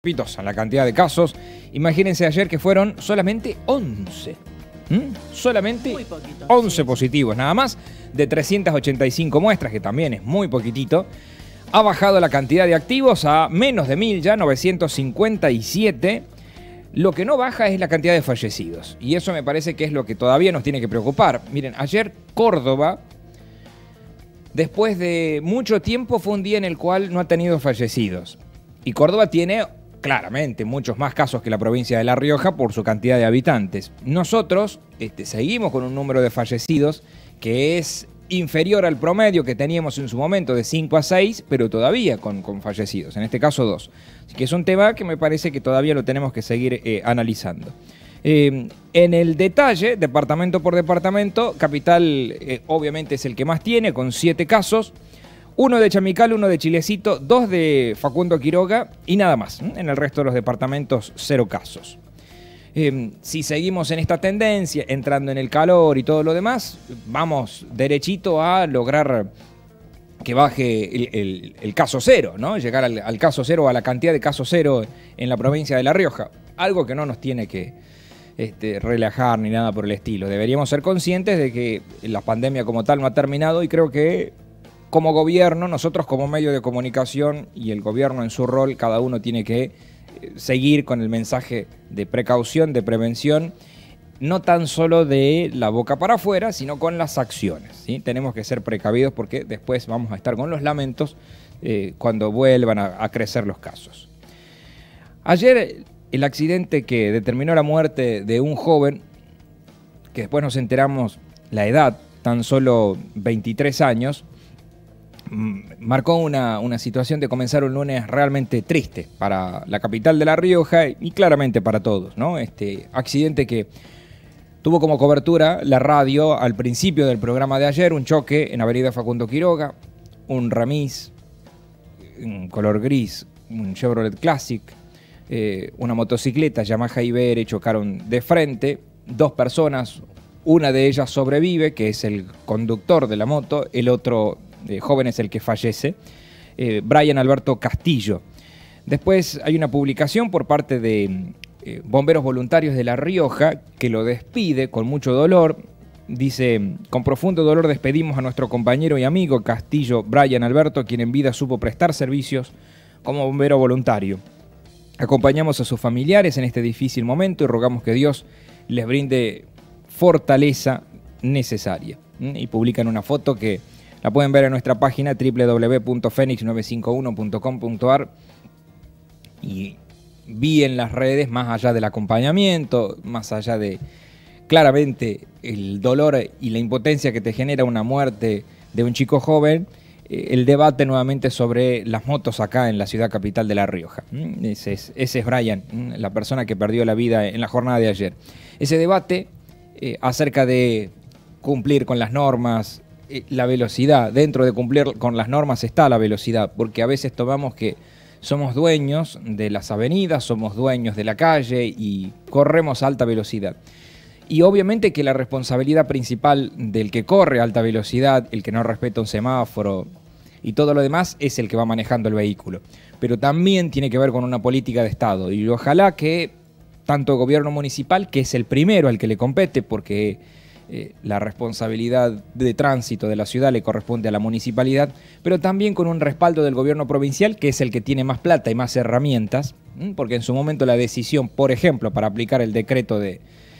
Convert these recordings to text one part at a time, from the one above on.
la cantidad de casos. Imagínense ayer que fueron solamente 11. Solamente 11 positivos, nada más, de 385 muestras, que también es muy poquitito. Ha bajado la cantidad de activos a menos de 1000 ya, 957. Lo que no baja es la cantidad de fallecidos. Y eso me parece que es lo que todavía nos tiene que preocupar. Miren, ayer Córdoba, después de mucho tiempo, fue un día en el cual no ha tenido fallecidos. Y Córdoba tiene claramente muchos más casos que la provincia de La Rioja por su cantidad de habitantes. Nosotros seguimos con un número de fallecidos que es inferior al promedio que teníamos en su momento de 5 a 6, pero todavía con fallecidos, en este caso 2. Así que es un tema que me parece que todavía lo tenemos que seguir analizando. En el detalle, departamento por departamento, Capital obviamente es el que más tiene, con 7 casos. 1 de Chamical, 1 de Chilecito, 2 de Facundo Quiroga y nada más. En el resto de los departamentos, 0 casos. Si seguimos en esta tendencia, entrando en el calor y todo lo demás, vamos derechito a lograr que baje el caso cero, ¿no? Llegar al caso cero, a la cantidad de casos cero en la provincia de La Rioja. Algo que no nos tiene que relajar ni nada por el estilo. Deberíamos ser conscientes de que la pandemia como tal no ha terminado y creo que como gobierno, nosotros como medio de comunicación y el gobierno en su rol, cada uno tiene que seguir con el mensaje de precaución, de prevención, no tan solo de la boca para afuera, sino con las acciones, ¿sí? Tenemos que ser precavidos porque después vamos a estar con los lamentos cuando vuelvan a crecer los casos. Ayer el accidente que determinó la muerte de un joven, que después nos enteramos la edad, tan solo 23 años, marcó una situación de comenzar un lunes realmente triste para la capital de La Rioja y claramente para todos, ¿no? Este accidente que tuvo como cobertura la radio al principio del programa de ayer, un choque en Avenida Facundo Quiroga, un remis, un color gris, un Chevrolet Classic, una motocicleta Yamaha Ibere chocaron de frente, 2 personas, una de ellas sobrevive, que es el conductor de la moto, el otro joven es el que fallece, Brian Alberto Castillo. Después hay una publicación por parte de bomberos voluntarios de La Rioja que lo despide con mucho dolor. Dice: con profundo dolor despedimos a nuestro compañero y amigo Castillo Brian Alberto, quien en vida supo prestar servicios como bombero voluntario. Acompañamos a sus familiares en este difícil momento y rogamos que Dios les brinde fortaleza necesaria. Y publican una foto que la pueden ver en nuestra página www.fenix951.com.ar y vi en las redes, más allá del acompañamiento, más allá de claramente el dolor y la impotencia que te genera una muerte de un chico joven, el debate nuevamente sobre las motos acá en la ciudad capital de La Rioja. Ese es Brian, la persona que perdió la vida en la jornada de ayer. Ese debate acerca de cumplir con las normas, la velocidad, dentro de cumplir con las normas está la velocidad, porque a veces tomamos que somos dueños de las avenidas, somos dueños de la calle y corremos a alta velocidad. Y obviamente que la responsabilidad principal del que corre a alta velocidad, el que no respeta un semáforo y todo lo demás, es el que va manejando el vehículo. Pero también tiene que ver con una política de Estado y ojalá que tanto gobierno municipal, que es el primero al que le compete, porque la responsabilidad de tránsito de la ciudad le corresponde a la municipalidad, pero también con un respaldo del gobierno provincial, que es el que tiene más plata y más herramientas, porque en su momento la decisión, por ejemplo, para aplicar el decreto de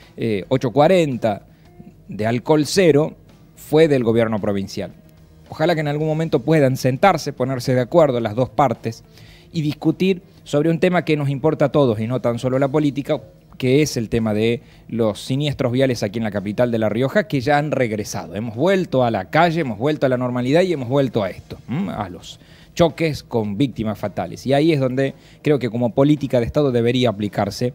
840 de alcohol cero fue del gobierno provincial. Ojalá que en algún momento puedan sentarse, ponerse de acuerdo las dos partes y discutir sobre un tema que nos importa a todos y no tan solo la política, que es el tema de los siniestros viales aquí en la capital de La Rioja, que ya han regresado. Hemos vuelto a la calle, hemos vuelto a la normalidad y hemos vuelto a esto, a los choques con víctimas fatales. Y ahí es donde creo que como política de Estado debería aplicarse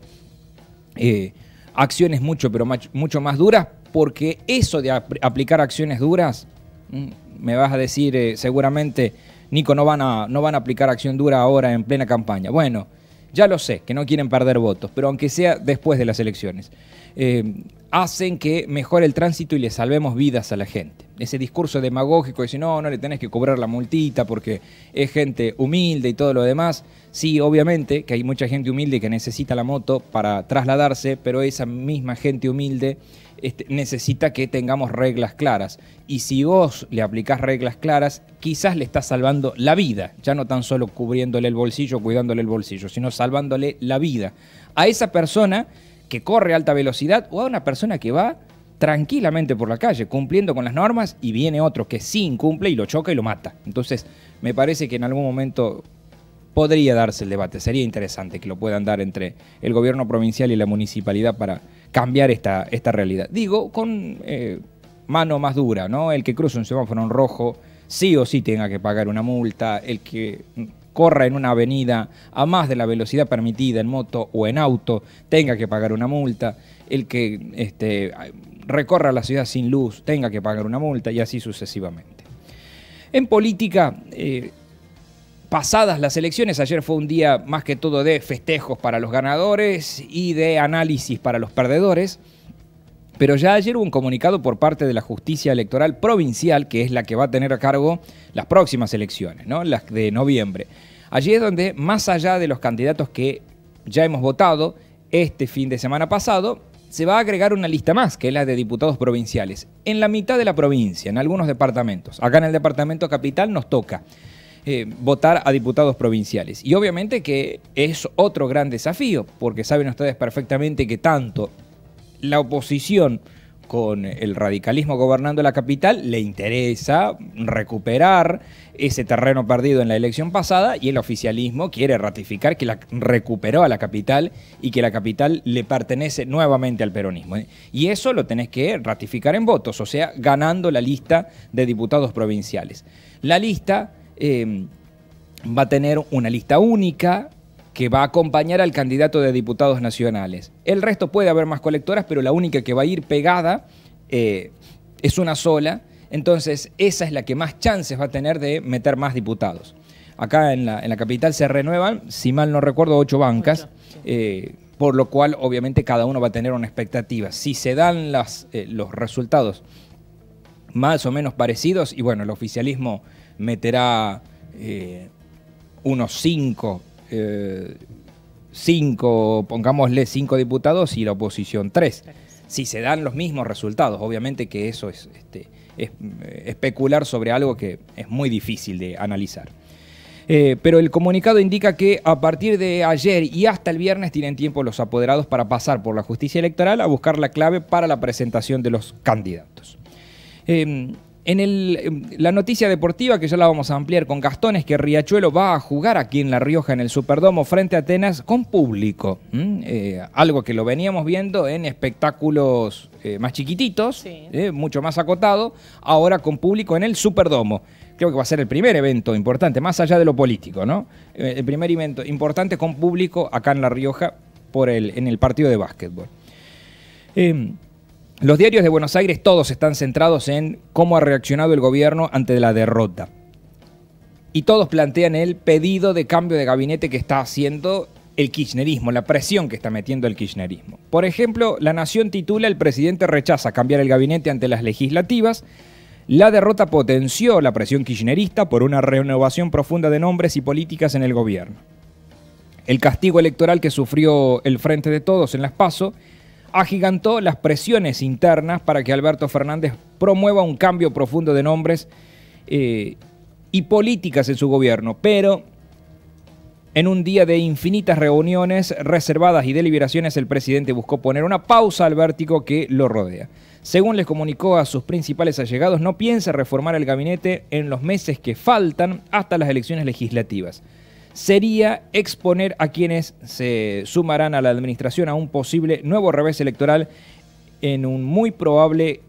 acciones mucho más duras, porque eso de aplicar acciones duras, me vas a decir seguramente, Nico, no van a aplicar acción dura ahora en plena campaña. Bueno, ya lo sé, que no quieren perder votos, pero aunque sea después de las elecciones. hacen que mejore el tránsito y le salvemos vidas a la gente. Ese discurso demagógico de decir, no le tenés que cobrar la multita porque es gente humilde y todo lo demás. Sí, obviamente que hay mucha gente humilde que necesita la moto para trasladarse, pero esa misma gente humilde necesita que tengamos reglas claras. Y si vos le aplicás reglas claras, quizás le estás salvando la vida, ya no tan solo cubriéndole el bolsillo, cuidándole el bolsillo, sino salvándole la vida a esa persona que corre a alta velocidad o a una persona que va tranquilamente por la calle, cumpliendo con las normas, y viene otro que sí incumple y lo choca y lo mata. Entonces, me parece que en algún momento podría darse el debate. Sería interesante que lo puedan dar entre el gobierno provincial y la municipalidad para cambiar esta realidad. Digo, con mano más dura, ¿no? El que cruza un semáforo en rojo sí o sí tenga que pagar una multa. El que corra en una avenida a más de la velocidad permitida en moto o en auto tenga que pagar una multa. El que recorra la ciudad sin luz tenga que pagar una multa, y así sucesivamente. En política, pasadas las elecciones, ayer fue un día más que todo de festejos para los ganadores y de análisis para los perdedores, pero ya ayer hubo un comunicado por parte de la Justicia Electoral Provincial, que es la que va a tener a cargo las próximas elecciones, ¿no? Las de noviembre. Allí es donde, más allá de los candidatos que ya hemos votado este fin de semana pasado, se va a agregar una lista más, que es la de diputados provinciales, en la mitad de la provincia, en algunos departamentos. Acá en el departamento capital nos toca votar a diputados provinciales. Y obviamente que es otro gran desafío, porque saben ustedes perfectamente que tanto la oposición con el radicalismo gobernando la capital le interesa recuperar ese terreno perdido en la elección pasada, y el oficialismo quiere ratificar que la recuperó a la capital y que la capital le pertenece nuevamente al peronismo. Y eso lo tenés que ratificar en votos, o sea, ganando la lista de diputados provinciales. La lista va a tener una lista única que va a acompañar al candidato de diputados nacionales. El resto puede haber más colectoras, pero la única que va a ir pegada es una sola. Entonces, esa es la que más chances va a tener de meter más diputados. Acá en la capital se renuevan, si mal no recuerdo, 8 bancas, por lo cual, obviamente, cada uno va a tener una expectativa. Si se dan los resultados más o menos parecidos, y bueno, el oficialismo meterá unos 5, pongámosle 5 diputados, y la oposición 3. Si se dan los mismos resultados, obviamente que eso es especular sobre algo que es muy difícil de analizar. Pero el comunicado indica que a partir de ayer y hasta el viernes tienen tiempo los apoderados para pasar por la justicia electoral a buscar la clave para la presentación de los candidatos. La noticia deportiva, que ya la vamos a ampliar con Gastón, es que Riachuelo va a jugar aquí en La Rioja, en el Superdomo, frente a Atenas, con público. Algo que lo veníamos viendo en espectáculos más chiquititos, sí, mucho más acotado, ahora con público en el Superdomo. Creo que va a ser el primer evento importante, más allá de lo político, ¿no? El primer evento importante con público acá en La Rioja en el partido de básquetbol. Los diarios de Buenos Aires todos están centrados en cómo ha reaccionado el gobierno ante la derrota. Y todos plantean el pedido de cambio de gabinete que está haciendo el kirchnerismo, la presión que está metiendo el kirchnerismo. Por ejemplo, La Nación titula: el presidente rechaza cambiar el gabinete ante las legislativas. La derrota potenció la presión kirchnerista por una renovación profunda de nombres y políticas en el gobierno. El castigo electoral que sufrió el Frente de Todos en las PASO agigantó las presiones internas para que Alberto Fernández promueva un cambio profundo de nombres y políticas en su gobierno, pero en un día de infinitas reuniones reservadas y deliberaciones, el presidente buscó poner una pausa al vértigo que lo rodea. Según les comunicó a sus principales allegados, no piensa reformar el gabinete en los meses que faltan hasta las elecciones legislativas. Sería exponer a quienes se sumarán a la administración a un posible nuevo revés electoral en un muy probable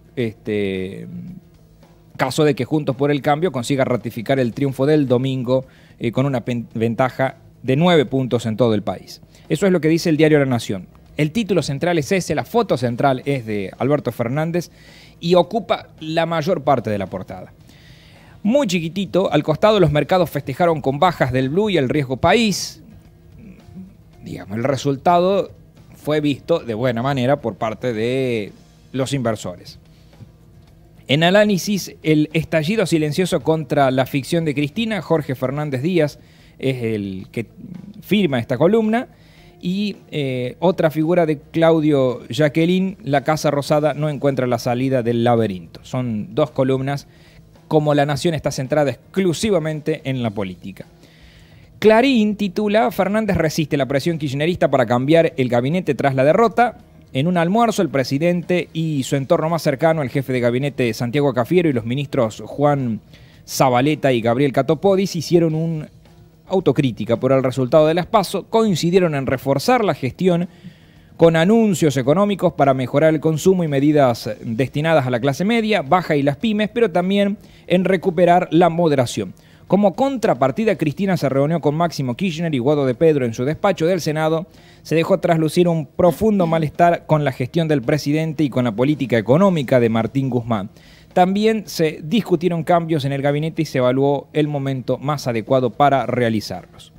caso de que Juntos por el Cambio consiga ratificar el triunfo del domingo con una ventaja de 9 puntos en todo el país. Eso es lo que dice el diario La Nación. El título central es ese, la foto central es de Alberto Fernández y ocupa la mayor parte de la portada. Muy chiquitito, al costado los mercados festejaron con bajas del blue y el riesgo país. Digamos, el resultado fue visto de buena manera por parte de los inversores. En análisis, el estallido silencioso contra la ficción de Cristina, Jorge Fernández Díaz es el que firma esta columna. Y otra figura de Claudio Jacqueline, la Casa Rosada no encuentra la salida del laberinto. Son dos columnas, como La Nación está centrada exclusivamente en la política. Clarín titula: Fernández resiste la presión kirchnerista para cambiar el gabinete tras la derrota. En un almuerzo, el presidente y su entorno más cercano, el jefe de gabinete Santiago Cafiero y los ministros Juan Zabaleta y Gabriel Catopodis, hicieron una autocrítica por el resultado de las PASO, coincidieron en reforzar la gestión con anuncios económicos para mejorar el consumo y medidas destinadas a la clase media, baja y las pymes, pero también en recuperar la moderación. Como contrapartida, Cristina se reunió con Máximo Kirchner y Guado de Pedro en su despacho del Senado. Se dejó traslucir un profundo malestar con la gestión del presidente y con la política económica de Martín Guzmán. También se discutieron cambios en el gabinete y se evaluó el momento más adecuado para realizarlos.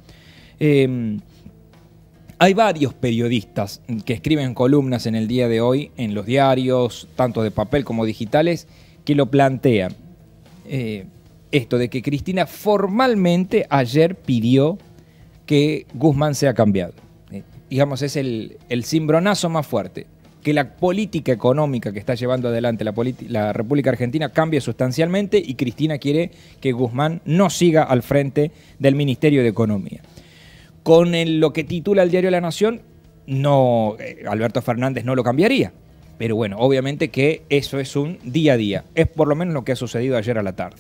Hay varios periodistas que escriben columnas en el día de hoy en los diarios, tanto de papel como digitales, que lo plantean. Esto de que Cristina formalmente ayer pidió que Guzmán sea cambiado. Digamos, es el cimbronazo más fuerte. Que la política económica que está llevando adelante la República Argentina cambie sustancialmente y Cristina quiere que Guzmán no siga al frente del Ministerio de Economía. Con lo que titula el diario La Nación, no, Alberto Fernández no lo cambiaría. Pero bueno, obviamente que eso es un día a día. Es por lo menos lo que ha sucedido ayer a la tarde.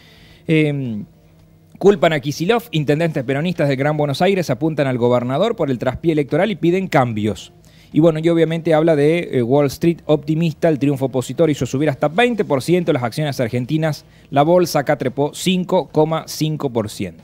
Culpan a Kicillof, intendentes peronistas de Gran Buenos Aires apuntan al gobernador por el traspié electoral y piden cambios. Y bueno, y obviamente habla de Wall Street optimista, el triunfo opositor hizo subir hasta 20% las acciones argentinas, la bolsa acá trepó 5,5%.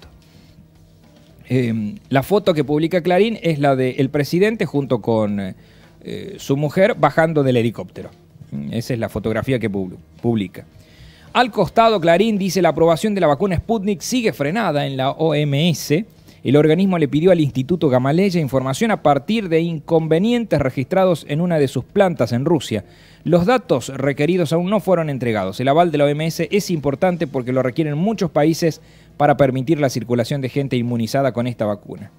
La foto que publica Clarín es la del presidente junto con su mujer bajando del helicóptero. Esa es la fotografía que publica. Al costado, Clarín dice: la aprobación de la vacuna Sputnik sigue frenada en la OMS. El organismo le pidió al Instituto Gamaleya información a partir de inconvenientes registrados en una de sus plantas en Rusia. Los datos requeridos aún no fueron entregados. El aval de la OMS es importante porque lo requieren muchos países para permitir la circulación de gente inmunizada con esta vacuna.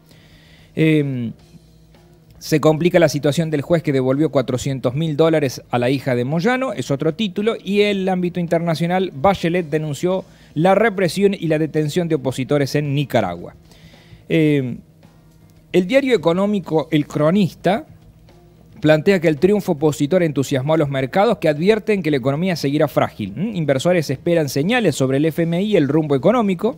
Se complica la situación del juez que devolvió $400.000 a la hija de Moyano, es otro título, y en el ámbito internacional, Bachelet denunció la represión y la detención de opositores en Nicaragua. El diario económico El Cronista plantea que el triunfo opositor entusiasmó a los mercados, que advierten que la economía seguirá frágil. Inversores esperan señales sobre el FMI y el rumbo económico.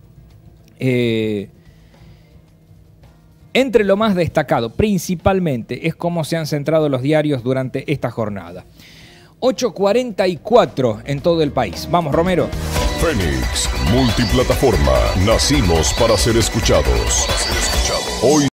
Entre lo más destacado, principalmente, es cómo se han centrado los diarios durante esta jornada. 8:44 en todo el país. Vamos, Romero. Fénix, multiplataforma. Nacimos para ser escuchados. Hoy